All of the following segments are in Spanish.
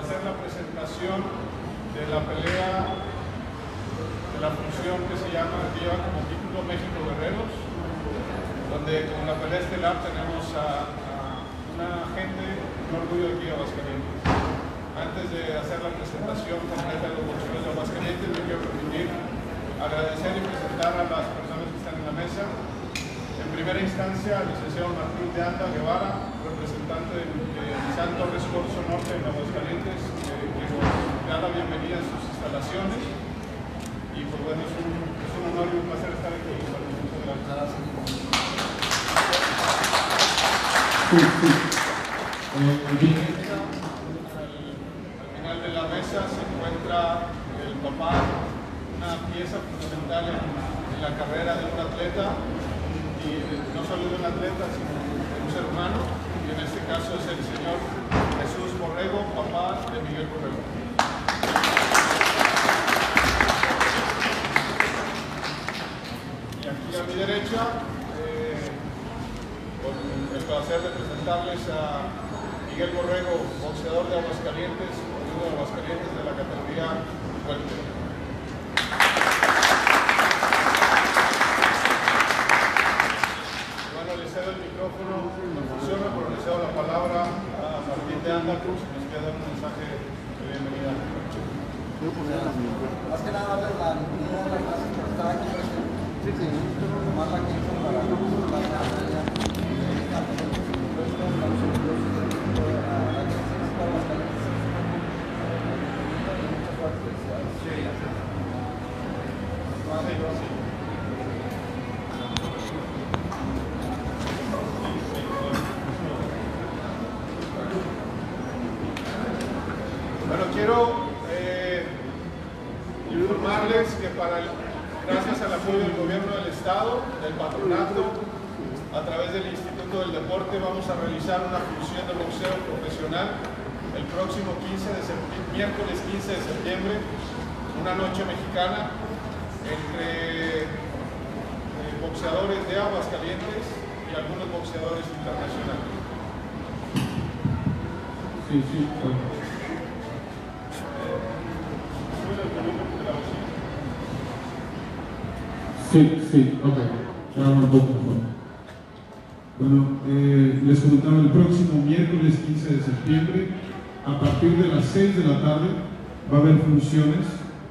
hacer la presentación de la pelea de la función que se llama, que lleva como título México Guerreros, donde con la pelea estelar tenemos a una gente, un orgullo aquí de Aguascalientes. Antes de hacer la presentación completa de los boxeadores de Aguascalientes, me quiero permitir agradecer y presentar a las personas que están en la mesa. En primera instancia, al licenciado Martín de Anda Guevara, representante de San Torres Corso Norte en Aguascalientes, que nos da la bienvenida en sus instalaciones. Y pues bueno, es un honor y un placer estar aquí. Muchas gracias. Al final de la mesa se encuentra el papá, una pieza fundamental en la carrera de un atleta, y no solo de un atleta, sino de un ser humano, y en este caso es el señor Jesús Borrego, papá de Miguel Borrego. Y aquí a mi derecha, con el placer de presentarles a Miguel Borrego, boxeador de Aguascalientes, oriundo de Aguascalientes de la categoría welter. Bueno, le cedo el micrófono, no funciona, pero le cedo la palabra a Martín de Anda Cruz, que nos quiere dar un mensaje de bienvenida. Más que nada, darles la bienvenida, las gracias por estar aquí presente. Tomar la tiempo para Bueno, quiero informarles que gracias al apoyo del gobierno del estado, del patronato, a través del Instituto del Deporte, vamos a realizar una función de boxeo profesional el próximo miércoles 15 de septiembre, una noche mexicana entre boxeadores de Aguascalientes y algunos boxeadores internacionales. Sí, bueno. Sí, ok. Ya un poco mejor. Bueno, les comentaba, el próximo miércoles 15 de septiembre, a partir de las 6 de la tarde, va a haber funciones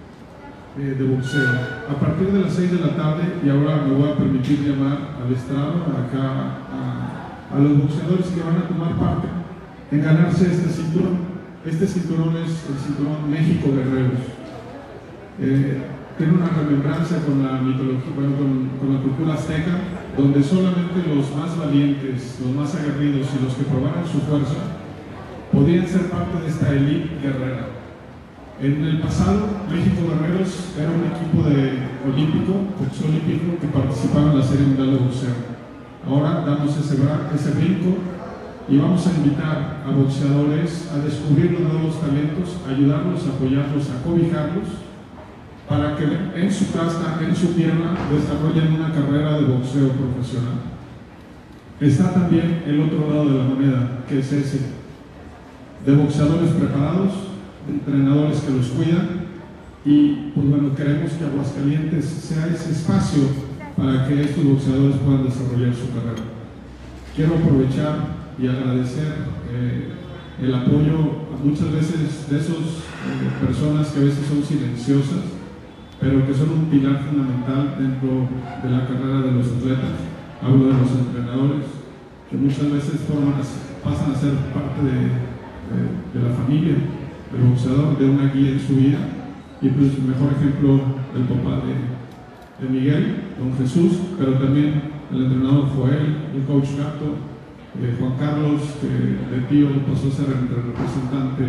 de boxeo. A partir de las 6 de la tarde, y ahora me voy a permitir llamar al estrado, acá a los boxeadores que van a tomar parte en ganarse este cinturón. Este cinturón es el cinturón México Guerreros. Tiene una remembranza con la mitología, bueno, con la cultura azteca, donde solamente los más valientes, los más aguerridos y los que probaran su fuerza podían ser parte de esta élite guerrera. En el pasado, México Guerreros era un equipo olímpico, boxeo olímpico, que participaba en la Serie Mundial de Boxeo. Ahora damos ese brinco y vamos a invitar a boxeadores a descubrir los nuevos talentos, ayudarlos, apoyarlos, a cobijarlos, para que en su casa, en su tierra, desarrollen una carrera de boxeo profesional. Está también el otro lado de la moneda, que es ese, de boxeadores preparados, de entrenadores que los cuidan, y pues bueno, queremos que Aguascalientes sea ese espacio para que estos boxeadores puedan desarrollar su carrera. Quiero aprovechar y agradecer el apoyo muchas veces de esas personas que a veces son silenciosas, pero que son un pilar fundamental dentro de la carrera de los atletas. Hablo de los entrenadores, que muchas veces pasan a ser parte de la familia del boxeador, de una guía en su vida. Y pues el mejor ejemplo, el papá de Miguel, don Jesús, pero también el entrenador Joel, el coach Gato, Juan Carlos, que de tío pasó a ser entre representante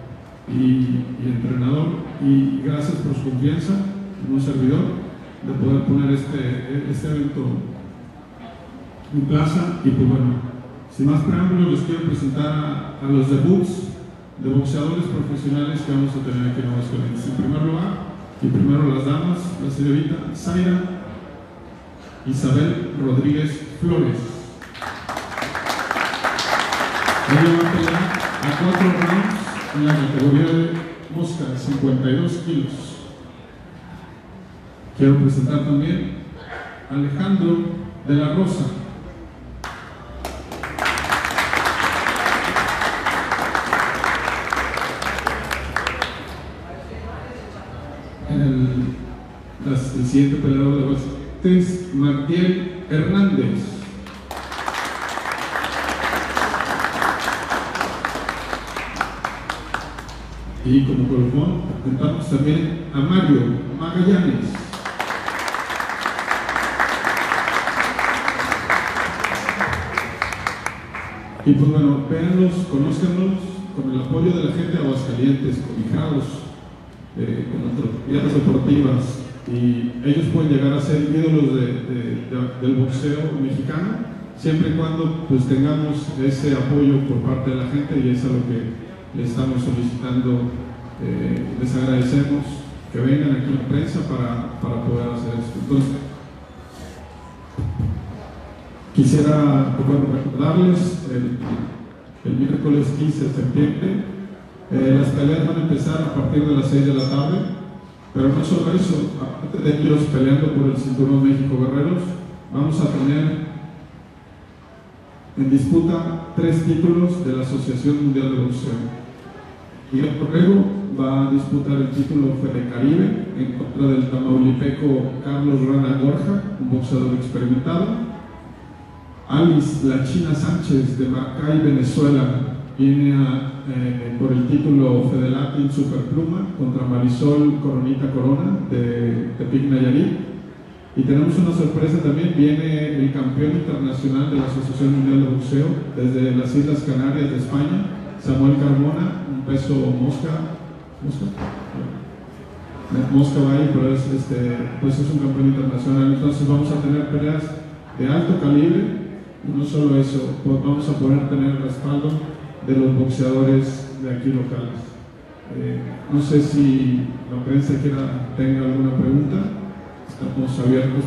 y entrenador. Y gracias por su confianza en un servidor, de poder poner este evento en plaza. Y pues bueno, sin más preámbulos, les quiero presentar a los debuts de boxeadores profesionales que vamos a tener aquí en Aguascalientes. En primer lugar, y primero las damas, la señorita Zaira Isabel Rodríguez Flores. Ella va a pelear a 4 rounds en la categoría de mosca, 52 kilos. Quiero presentar también a Alejandro de la Rosa. El siguiente peleador de bolsa es Martiel Hernández. Y como colofón presentamos también a Mario Magallanes. Y pues bueno, véanlos, conózcanlos, con el apoyo de la gente de Aguascalientes, cobijados, con entidades deportivas, y ellos pueden llegar a ser ídolos del boxeo mexicano, siempre y cuando pues tengamos ese apoyo por parte de la gente, y es a lo que le estamos solicitando. Les agradecemos que vengan aquí a la prensa para poder hacer esto. Entonces, quisiera recordarles el miércoles 15 de septiembre, las peleas van a empezar a partir de las 6 de la tarde, pero no solo eso, aparte de ellos peleando por el cinturón México Guerreros, vamos a tener en disputa 3 títulos de la Asociación Mundial de Boxeo. Miguel Corrego va a disputar el título Fede Caribe en contra del tamaulipeco Carlos Rana Gorja, un boxeador experimentado. Alice La China Sánchez de Maracay, Venezuela, viene por el título Fede Latin Superpluma contra Marisol Coronita Corona de Tepic, Nayarit. Y tenemos una sorpresa también, viene el campeón internacional de la Asociación Mundial de Boxeo desde las Islas Canarias de España, Samuel Carmona, un peso mosca Valle, pero pues es un campeón internacional. Entonces vamos a tener peleas de alto calibre, y no solo eso, pues vamos a poder tener el respaldo de los boxeadores de aquí locales. No sé si la prensa tenga alguna pregunta, estamos abiertos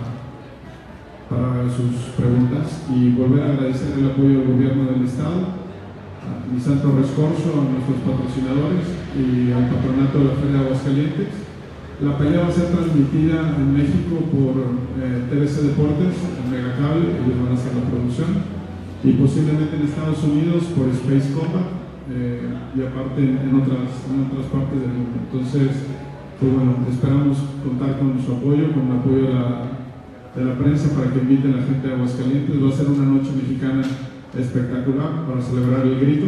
para sus preguntas, y volver a agradecer el apoyo del gobierno del estado, a Nissan Torres Corso, a nuestros patrocinadores y al patronato de la Feria de Aguascalientes. La pelea va a ser transmitida en México por TVC Deportes, en Megacable, ellos van a hacer la producción, y posiblemente en Estados Unidos por Space Combat, y aparte en otras partes del mundo. Entonces, pues bueno, esperamos contar con su apoyo, con el apoyo de la prensa, para que inviten a la gente de Aguascalientes. Va a ser una noche mexicana espectacular para celebrar el grito,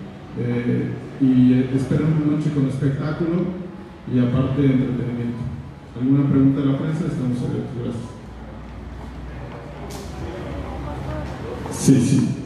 y esperan una noche con espectáculo y aparte de entretenimiento. ¿Alguna pregunta de la prensa? Estamos abiertos. Gracias. Sí.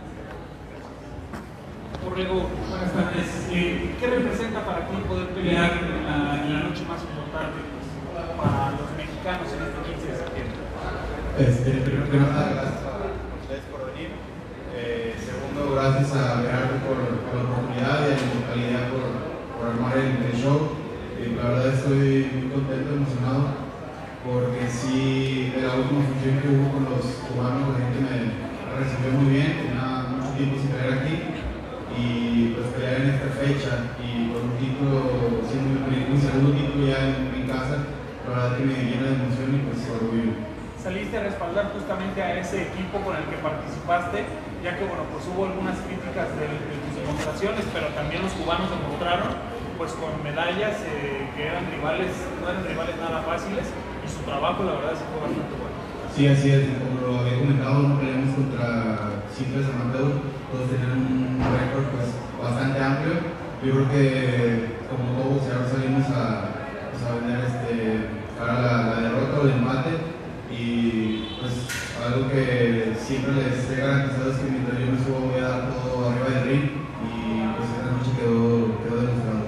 Corrego, buenas tardes. ¿Qué representa para ti poder pelear en la noche más importante para los mexicanos en este 15 de septiembre? Primero que nada, gracias a ustedes por venir. Segundo, gracias a Gerardo por la oportunidad y a la localidad por armar el show. La verdad estoy muy contento, emocionado, porque sí, de la última función que hubo con los cubanos, la gente me recibió muy bien, tenía mucho tiempo sin pelear aquí, y pues pelear en esta fecha y con un título, siendo mi segundo título ya en casa, la verdad que me llena de emoción y pues orgullo. Saliste a respaldar justamente a ese equipo con el que participaste, ya que bueno, pues hubo algunas críticas de tus demostraciones, pero también los cubanos demostraron pues con medallas que eran rivales, no eran rivales nada fáciles, y su trabajo la verdad sí fue bastante bueno. Sí, así es, como lo había comentado, no peleamos contra simples amateurs, todos tenían un récord pues bastante amplio. Yo creo que como todos ahora salimos a vender para la derrota o el empate, y pues algo que siempre les he garantizado es que mientras yo me subo voy a dar todo arriba del ring, y pues esta noche quedó demostrado.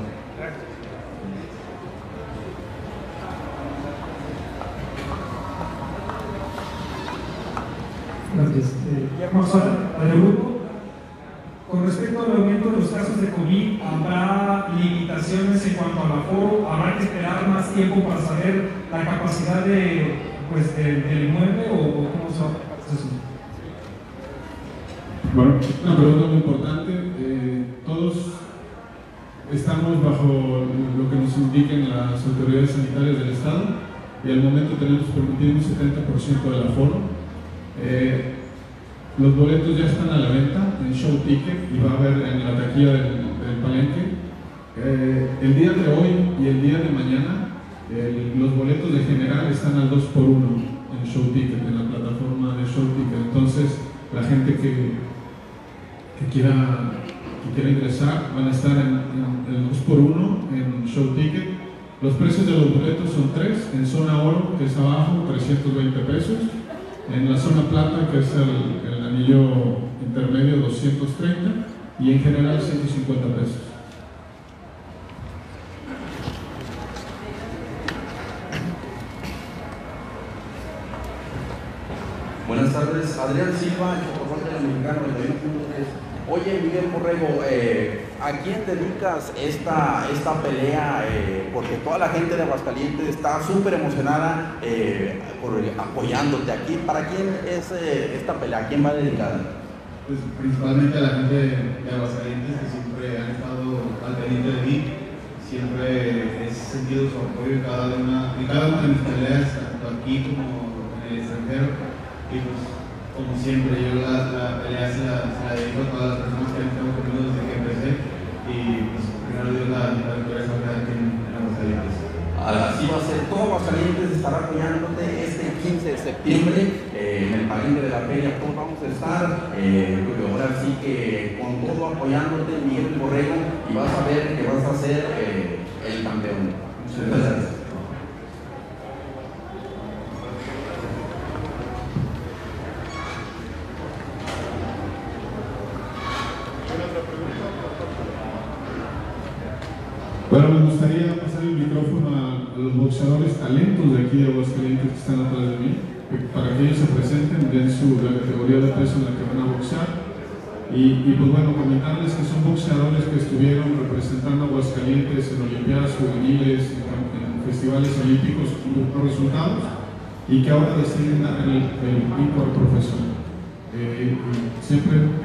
Gracias. Vamos al grupo. Con respecto al aumento de los casos de COVID, ¿habrá limitaciones en cuanto al aforo? ¿Habrá que esperar más tiempo para saber la capacidad del inmueble, o cómo se va a hacer eso? Bueno, una pregunta muy importante. Todos estamos bajo lo que nos indiquen las autoridades sanitarias del estado y al momento tenemos permitido un 70% del aforo. Los boletos ya están a la venta en Show Ticket y va a haber en la taquilla del palenque. El día de hoy y el día de mañana los boletos de general están al 2x1 en Show Ticket, en la plataforma de Show Ticket. Entonces la gente que quiera ingresar van a estar en el 2x1 en Show Ticket. Los precios de los boletos son 3, en zona oro, que es abajo, 320 pesos, en la zona plata, que es el anillo intermedio, 230, y en general 150 pesos. Buenas tardes, Adrián Silva, Chocoforte del Mexicano 91.3. Oye, Miguel Borrego, ¿a quién dedicas esta pelea? Porque toda la gente de Aguascalientes está súper emocionada apoyándote aquí. ¿Para quién es esta pelea? ¿A quién va dedicada? Pues principalmente a la gente de Aguascalientes, que siempre han estado al pendiente de mí. Siempre he sentido su apoyo en cada una de mis peleas, tanto aquí como en el extranjero. Y pues, como siempre, yo la pelea se la dedico a todas las personas que tengo conmigo desde que empecé. Y pues, primero Dios, la victoria se va aquí en Aguascalientes. Así va a ser, todo Aguascalientes estará apoyándote este 15 de septiembre en el palenque de la feria. Todos vamos a estar, ahora sí que con todo apoyándote, Miguel Borrego, y vas a ver que vas a ser el campeón. Muchas gracias. Bueno, me gustaría pasar el micrófono a los boxeadores talentos de aquí de Aguascalientes que están atrás de mí, para que ellos se presenten, den la categoría de peso en la que van a boxear. Y pues bueno, comentarles que son boxeadores que estuvieron representando a Aguascalientes en Olimpiadas Juveniles, en festivales olímpicos con buenos resultados, y que ahora deciden dar el pico al profesor. Siempre...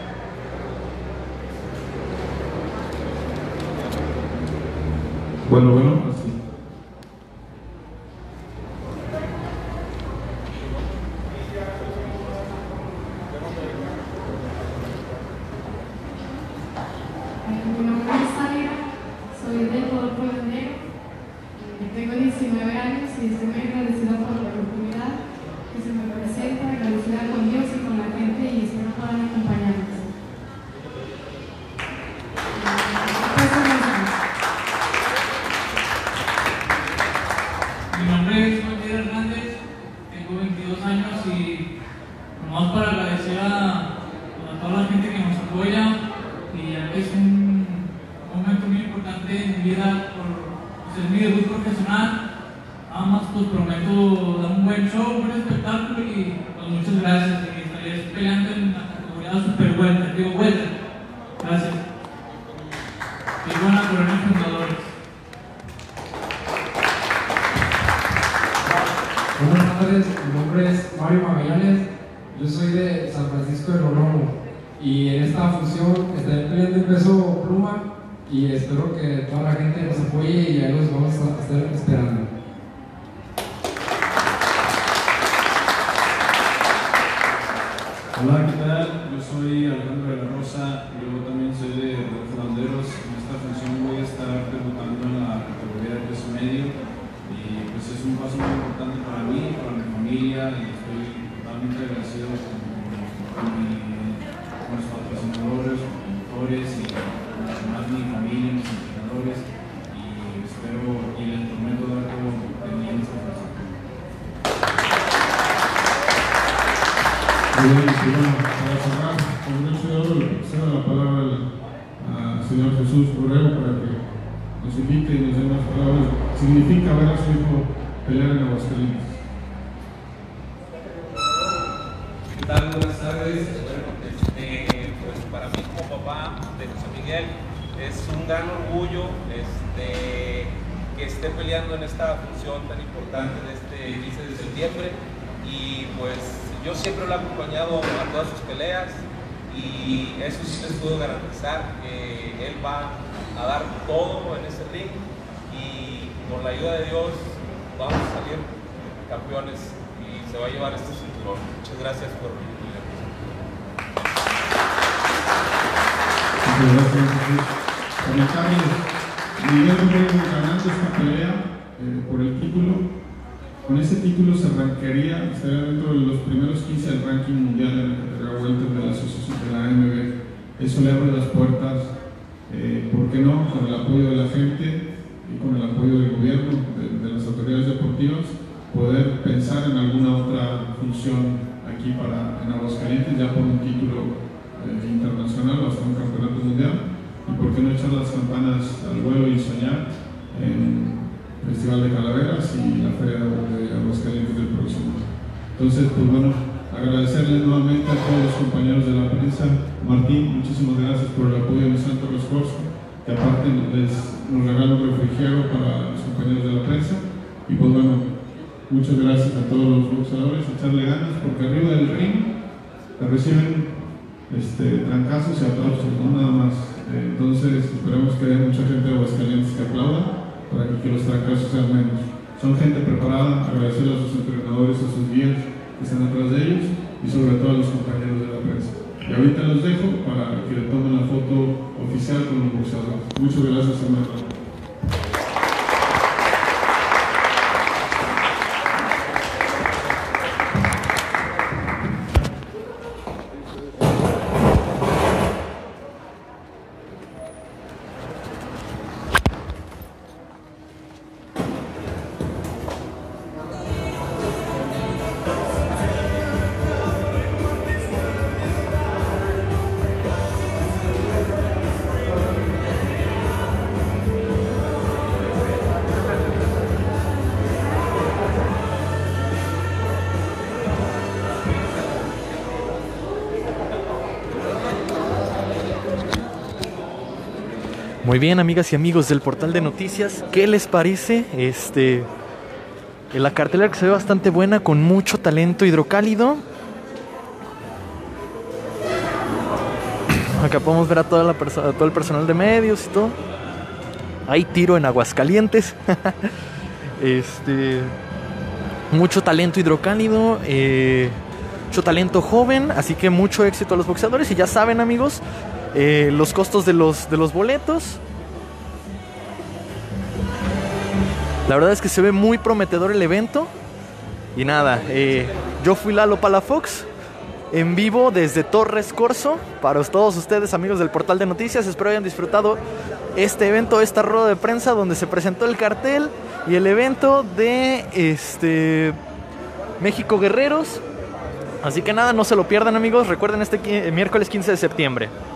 Bueno, así. Mi nombre es Sara, soy de Ecuador, Colombia. Tengo 19 años y estoy muy agradecida por la oportunidad que se me presenta, agradecida con Dios y con la gente, y espero puedan acompañarnos. Mi nombre es Matías Hernández, tengo 22 años y nomás para agradecer a toda la gente que nos apoya, y ya que es un momento muy importante en mi vida por ser mi debut profesional. Nada más pues prometo dar un buen show, un buen espectáculo, y pues muchas gracias, y estaré peleando en la categoría super welter. Gracias. Y buena por los fundadores. Buenas tardes, mi nombre es Mario Magallanes, yo soy de San Francisco de Loromo, y en esta función estaré peleando el peso pluma, y espero que toda la gente nos apoye y ahí los vamos a estar esperando. Hola, ¿qué tal? Yo soy Alejandro de la Rosa, yo también soy de los Fronteros. En esta función voy a estar debutando en la categoría de peso medio, y pues es un paso muy importante para mí, para mi familia, y estoy totalmente agradecido con los patrocinadores, los promotores, y además mi familia, mis entrenadores, y espero y les prometo dar todo de mí en esta función. Muy bien, y bueno, para cerrar, con mucho de oro, le cedo la palabra al señor Jesús Borrego para que nos invite y nos dé unas palabras. Significa ver a su hijo pelear en Aguascalientes. ¿Qué tal? Buenas tardes. Pues para mí como papá de José Miguel es un gran orgullo que esté peleando en esta función tan importante de este 15 de septiembre, y pues yo siempre lo he acompañado a todas sus peleas, y eso sí les puedo garantizar que él va a dar todo en ese ring y con la ayuda de Dios vamos a salir campeones y se va a llevar este cinturón. Muchas gracias por venir. Muchas gracias. Comentarles, Miguel Borrego ganando esta pelea por el título. Con ese título se rankearía, estaría dentro de los primeros 15 del ranking mundial en la categoría welter de la asociación de la AMB. Eso le abre las puertas, ¿por qué no?, con el apoyo de la gente y con el apoyo del gobierno, de las autoridades deportivas, poder pensar en alguna otra función aquí en Aguascalientes, ya por un título internacional o hasta un campeonato mundial. Y por qué no echar las campanas al vuelo y soñar en Festival de Calaveras y la Feria de Aguascalientes del próximo. Entonces, pues bueno, agradecerles nuevamente a todos los compañeros de la prensa. Martín, muchísimas gracias por el apoyo de Santo Rescorso, que aparte nos regala un refrigerio para los compañeros de la prensa. Y pues bueno, muchas gracias a todos los boxeadores, echarle ganas, porque arriba del ring te reciben trancazos y aplausos, no nada más. Entonces, esperemos que haya mucha gente de Aguascalientes que aplauda, para que los fracasos sean menos. Son gente preparada, agradecer a sus entrenadores, a sus guías que están atrás de ellos y sobre todo a los compañeros de la prensa. Y ahorita los dejo para que le tomen la foto oficial con los boxeadores. Muchas gracias, hermano. Muy bien, amigas y amigos del portal de noticias, ¿qué les parece? La cartelera que se ve bastante buena, con mucho talento hidrocálido. Acá podemos ver a todo el personal de medios y todo. Hay tiro en Aguascalientes. Mucho talento hidrocálido, mucho talento joven, así que mucho éxito a los boxeadores. Y ya saben, amigos, los costos de los boletos. La verdad es que se ve muy prometedor el evento. Y nada, yo fui Lalo Palafox, en vivo desde Torres Corso, para todos ustedes, amigos del portal de noticias. Espero hayan disfrutado este evento, esta rueda de prensa donde se presentó el cartel y el evento de México Guerreros. Así que nada, no se lo pierdan, amigos. Recuerden, miércoles 15 de septiembre.